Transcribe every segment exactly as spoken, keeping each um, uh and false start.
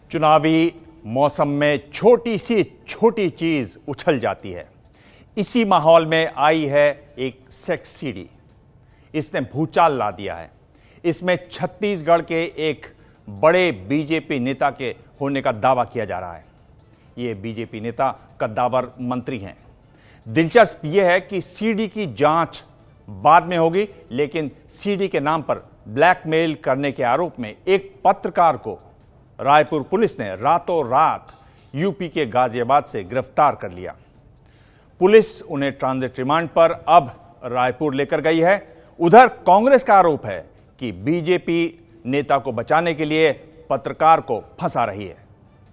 चुनावी मौसम में छोटी सी छोटी चीज उछल जाती है। इसी माहौल में आई है एक सेक्स सीडी। इसने भूचाल ला दिया है। इसमें छत्तीसगढ़ के एक बड़े बीजेपी नेता के होने का दावा किया जा रहा है। ये बीजेपी नेता कद्दावर मंत्री हैं। दिलचस्प यह है कि सीडी की जांच बाद में होगी, लेकिन सीडी के नाम पर ब्लैकमेल करने के आरोप में एक पत्रकार को रायपुर पुलिस ने रातों रात यूपी के गाजियाबाद से गिरफ्तार कर लिया। पुलिस उन्हें ट्रांजिट रिमांड पर अब रायपुर लेकर गई है। उधर कांग्रेस का आरोप है कि बीजेपी नेता को बचाने के लिए पत्रकार को फंसा रही है।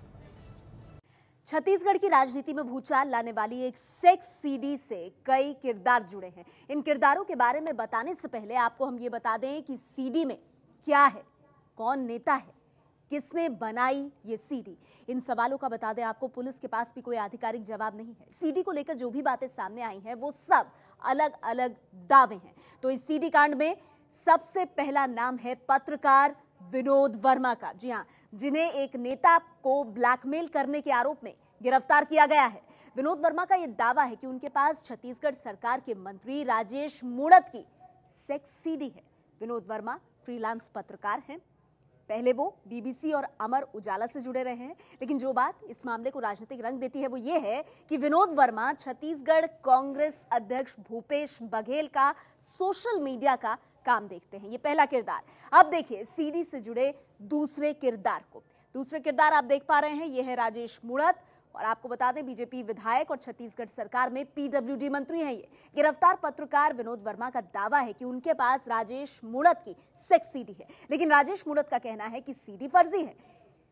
छत्तीसगढ़ की राजनीति में भूचाल लाने वाली एक सेक्स सीडी से कई किरदार जुड़े हैं। इन किरदारों के बारे में बताने से पहले आपको हम ये बता दें कि सीडी में क्या है, कौन नेता है, किसने बनाई ये सीडी। इन सवालों का बता दें आपको, पुलिस के पास भी कोई आधिकारिक जवाब नहीं है। सीडी को लेकर जो भी बातें सामने आई हैं वो सब अलग अलग दावे हैं। तो इस सीडी कांड में सबसे पहला नाम है पत्रकार विनोद वर्मा का। जी हां, जिन्हें एक नेता को ब्लैकमेल करने के आरोप में गिरफ्तार किया गया है। विनोद वर्मा का यह दावा है कि उनके पास छत्तीसगढ़ सरकार के मंत्री राजेश मुणत की सेक्स सीडी है। विनोद वर्मा फ्रीलांस पत्रकार हैं। पहले वो बीबीसी और अमर उजाला से जुड़े रहे हैं, लेकिन जो बात इस मामले को राजनीतिक रंग देती है वो ये है कि विनोद वर्मा छत्तीसगढ़ कांग्रेस अध्यक्ष भूपेश बघेल का सोशल मीडिया का काम देखते हैं। ये पहला किरदार। अब देखिए सीडी से जुड़े दूसरे किरदार को। दूसरे किरदार आप देख पा रहे हैं, ये है राजेश मुणत। और आपको बता दें, बीजेपी विधायक और छत्तीसगढ़ सरकार में पीडब्ल्यूडी मंत्री हैं ये। गिरफ्तार पत्रकार विनोद वर्मा का दावा है कि उनके पास राजेश मुणत की सेक्स सीडी है, लेकिन राजेश मुणत का कहना है कि सीडी फर्जी है।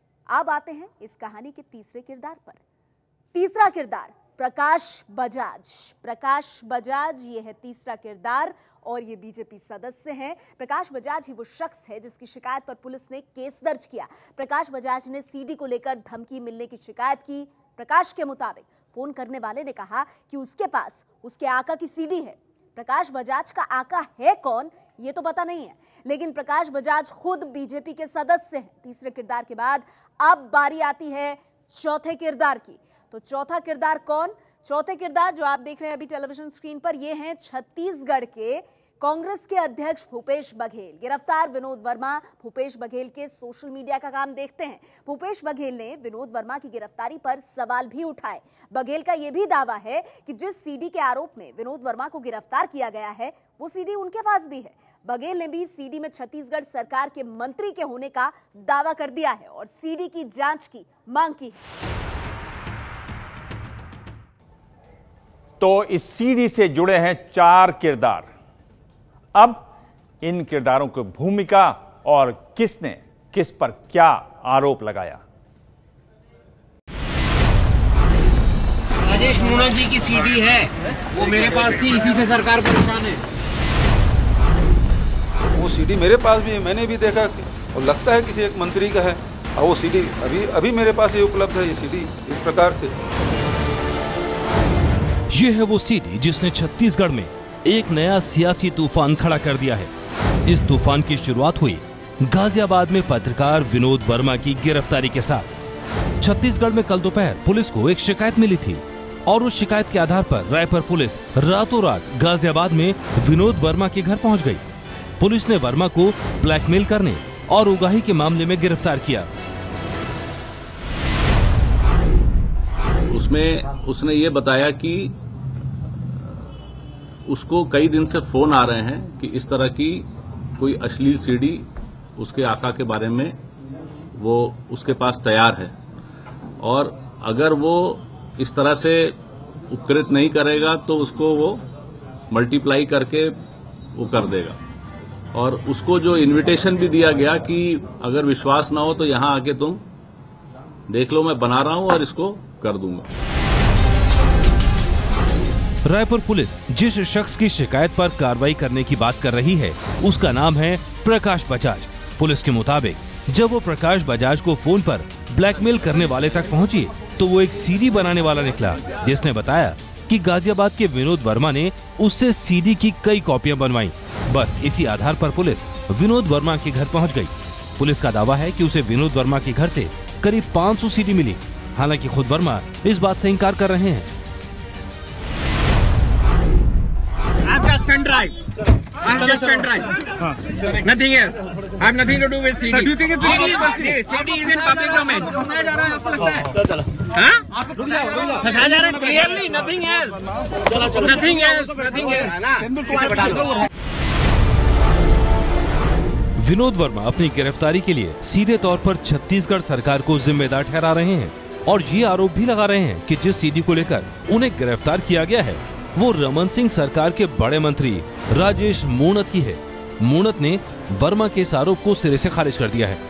अब आते हैं इस कहानी के तीसरे किरदार पर। तीसरा किरदार प्रकाश बजाज। प्रकाश बजाज ये है तीसरा किरदार और ये बीजेपी सदस्य हैं। प्रकाश बजाज ही वो शख्स है जिसकी शिकायत पर पुलिस ने केस दर्ज किया। प्रकाश बजाज ने सीडी को लेकर धमकी मिलने की शिकायत की। प्रकाश के मुताबिक फोन करने वाले ने कहा कि उसके पास उसके आका की सीडी है। प्रकाश बजाज का आका है कौन ये तो पता नहीं है, लेकिन प्रकाश बजाज खुद बीजेपी के सदस्य हैं। तीसरे किरदार के बाद अब बारी आती है चौथे किरदार की। तो चौथा किरदार कौन? चौथे किरदार जो आप देख रहे हैं अभी टेलीविजन स्क्रीन पर, ये हैं छत्तीसगढ़ के कांग्रेस के अध्यक्ष भूपेश बघेल। गिरफ्तार विनोद वर्मा भूपेश बघेल के सोशल मीडिया का काम देखते हैं। भूपेश बघेल ने विनोद वर्मा की गिरफ्तारी पर सवाल भी उठाए। बघेल का यह भी दावा है कि जिस सीडी के आरोप में विनोद वर्मा को गिरफ्तार किया गया है वो सीडी उनके पास भी है। बघेल ने भी सीडी में छत्तीसगढ़ सरकार के मंत्री के होने का दावा कर दिया है और सीडी की जांच की मांग की है। तो इस सीडी से जुड़े हैं चार किरदार। अब इन किरदारों की भूमिका और किसने किस पर क्या आरोप लगाया। राजेश मुनत जी की सीडी है, वो मेरे पास थी, इसी से सरकार परेशान है। वो सीडी मेरे पास भी है, मैंने भी देखा और लगता है किसी एक मंत्री का है। और वो सीडी अभी अभी मेरे पास ये उपलब्ध है। ये सीडी इस प्रकार से, ये है वो सीडी जिसने छत्तीसगढ़ में एक नया सियासी तूफान खड़ा कर दिया है। इस तूफान की शुरुआत हुई गाजियाबाद में पत्रकार विनोद वर्मा की गिरफ्तारी के साथ। छत्तीसगढ़ में कल दोपहर पुलिस को एक शिकायत मिली थी और उस शिकायत के आधार पर रायपुर पुलिस रातों रात गाजियाबाद में विनोद वर्मा के घर पहुंच गई। पुलिस ने वर्मा को ब्लैकमेल करने और उगाही के मामले में गिरफ्तार किया। उसमें उसने ये बताया कि उसको कई दिन से फोन आ रहे हैं कि इस तरह की कोई अश्लील सीडी उसके आका के बारे में वो उसके पास तैयार है, और अगर वो इस तरह से उपकृत नहीं करेगा तो उसको वो मल्टीप्लाई करके वो कर देगा। और उसको जो इनविटेशन भी दिया गया कि अगर विश्वास ना हो तो यहां आके तुम देख लो, मैं बना रहा हूं और इसको कर दूंगा। रायपुर पुलिस जिस शख्स की शिकायत पर कार्रवाई करने की बात कर रही है उसका नाम है प्रकाश बजाज। पुलिस के मुताबिक जब वो प्रकाश बजाज को फोन पर ब्लैकमेल करने वाले तक पहुंची तो वो एक सीडी बनाने वाला निकला, जिसने बताया कि गाजियाबाद के विनोद वर्मा ने उससे सीडी की कई कॉपियां बनवाई। बस इसी आधार पर पुलिस विनोद वर्मा के घर पहुंच गई। पुलिस का दावा है कि उसे विनोद वर्मा के घर से करीब पाँच सौ सीडी मिली। हालांकि खुद वर्मा इस बात से इंकार कर रहे हैं। I've just pen drive. I've just pen drive. Nothing else. I have nothing to do with C D. Sir, do you think it's C D is, C D is in public domain. फंसाया जा रहा है, आपको लगता है? चलो, हाँ? रुक जाओ, रुक जाओ. फंसाया जा रहा है, clearly nothing else. Nothing else, nothing else. Vinod Verma अपनी गिरफ्तारी के लिए सीधे तौर पर छत्तीसगढ़ सरकार को जिम्मेदार ठहरा रहे हैं और ये आरोप भी लगा रहे हैं कि जिस सीडी को लेकर उन्हें गिरफ्तार किया गया है वो रमन सिंह सरकार के बड़े मंत्री राजेश मूणत की है। मूणत ने वर्मा के इस आरोप को सिरे से खारिज कर दिया है।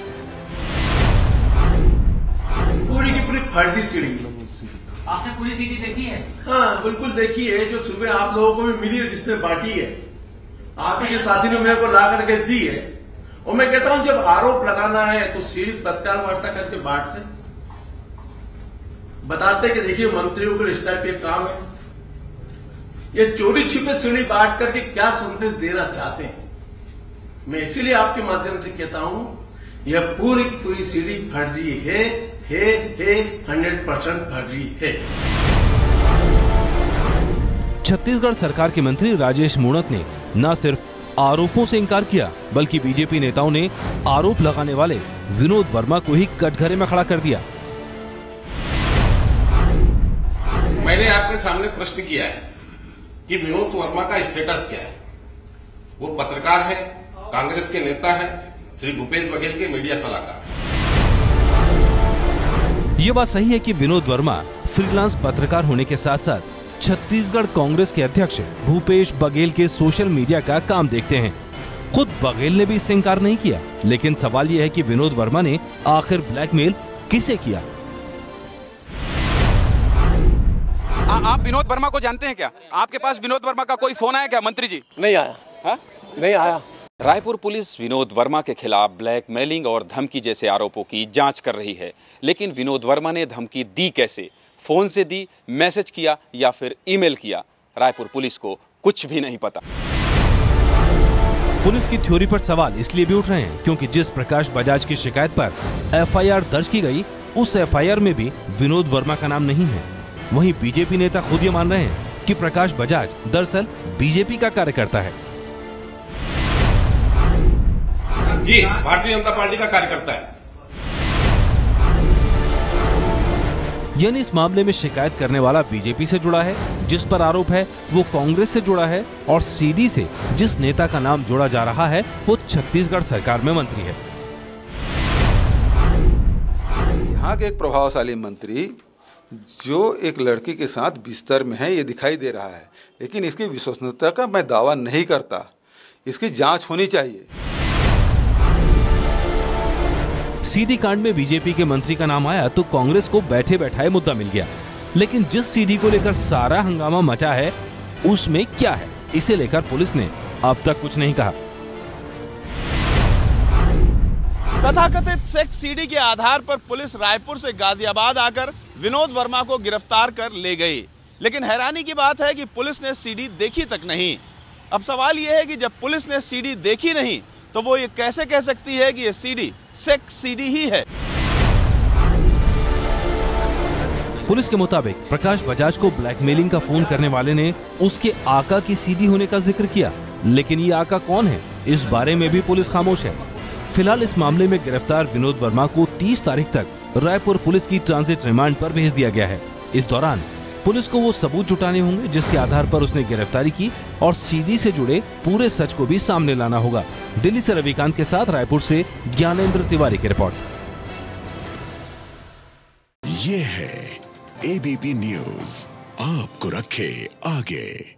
पूरी की पूरी फर्जी सीडी। आपने पूरी सीडी देखी है? हाँ, बिल्कुल देखी है। जो सुबह आप लोगों को भी मिली है, जिसने बांटी है, आप ही के साथी ने मेरे को ला करके दी है। और मैं कहता हूं जब आरोप लगाना है तो सीडी तत्काल वार्ता करके बांटते, बताते कि देखिए मंत्रियों को इस टाइप के काम है। ये चोरी छिपे सीढ़ी बांट करके क्या संदेश देना चाहते हैं? मैं इसीलिए आपके माध्यम से कहता हूं यह पूरी पूरी सीढ़ी फर्जी है, है, है, हंड्रेड परसेंट फर्जी है। छत्तीसगढ़ सरकार के मंत्री राजेश मूणत ने न सिर्फ आरोपों से इनकार किया बल्कि बीजेपी नेताओं ने आरोप लगाने वाले विनोद वर्मा को ही कटघरे में खड़ा कर दिया। मैंने आपके सामने प्रश्न किया है कि विनोद वर्मा का स्टेटस क्या है। वो पत्रकार है, कांग्रेस के नेता है, श्री भूपेश बघेल के मीडिया सलाहकार। ये बात सही है कि विनोद वर्मा फ्रीलांस पत्रकार होने के साथ साथ छत्तीसगढ़ कांग्रेस के अध्यक्ष भूपेश बघेल के सोशल मीडिया का काम देखते हैं। खुद बघेल ने भी इससे इंकार नहीं किया, लेकिन सवाल यह है कि विनोद वर्मा ने आखिर ब्लैकमेल किसे किया। आ, आप विनोद वर्मा को जानते हैं क्या? आपके पास विनोद वर्मा का कोई फोन आया क्या मंत्री जी? नहीं आया। हा? नहीं आया। रायपुर पुलिस विनोद वर्मा के खिलाफ ब्लैकमेलिंग और धमकी जैसे आरोपों की जांच कर रही है, लेकिन विनोद वर्मा ने धमकी दी कैसे, फोन से दी, मैसेज किया या फिर ईमेल किया, रायपुर पुलिस को कुछ भी नहीं पता। पुलिस की थ्योरी पर सवाल इसलिए भी उठ रहे हैं क्योंकि जिस प्रकाश बजाज की शिकायत पर एफ आई आर दर्ज की गई उस एफ आई आर में भी विनोद वर्मा का नाम नहीं है। वहीं बीजेपी नेता खुद ये मान रहे हैं कि प्रकाश बजाज दरअसल बीजेपी का कार्यकर्ता है। जी, भारतीय जनता पार्टी का कार्यकर्ता है। यानी इस मामले में शिकायत करने वाला बीजेपी से जुड़ा है, जिस पर आरोप है वो कांग्रेस से जुड़ा है और सीडी से जिस नेता का नाम जोड़ा जा रहा है वो छत्तीसगढ़ सरकार में मंत्री है। यहाँ के एक प्रभावशाली मंत्री जो एक लड़की के साथ बिस्तर में है ये दिखाई दे रहा है, लेकिन इसकी विश्वसनीयता का मैं दावा नहीं करता। इसकी जांच होनी चाहिए। सीडी कांड में बीजेपी के मंत्री का नाम आया तो कांग्रेस को बैठे बैठाए मुद्दा मिल गया, लेकिन जिस सीडी को लेकर सारा हंगामा मचा है उसमें क्या है, इसे लेकर पुलिस ने अब तक कुछ नहीं कहा। तथाकथित सेक्स सीडी के आधार पर पुलिस रायपुर से गाजियाबाद आकर विनोद वर्मा को गिरफ्तार कर ले गई, लेकिन हैरानी की बात है कि पुलिस ने सीडी देखी तक नहीं। अब सवाल यह है कि जब पुलिस ने सीडी देखी नहीं तो वो ये कैसे कह सकती है कि ये सीडी सेक्स सीडी ही है। पुलिस के मुताबिक प्रकाश बजाज को ब्लैकमेलिंग का फोन करने वाले ने उसके आका की सीडी होने का जिक्र किया, लेकिन ये आका कौन है इस बारे में भी पुलिस खामोश है। फिलहाल इस मामले में गिरफ्तार विनोद वर्मा को तीस तारीख तक रायपुर पुलिस की ट्रांजिट रिमांड पर भेज दिया गया है। इस दौरान पुलिस को वो सबूत जुटाने होंगे जिसके आधार पर उसने गिरफ्तारी की और सीडी से जुड़े पूरे सच को भी सामने लाना होगा। दिल्ली से रविकांत के साथ रायपुर से ज्ञानेंद्र तिवारी की रिपोर्ट। ये है ए बी पी न्यूज, आपको रखे आगे।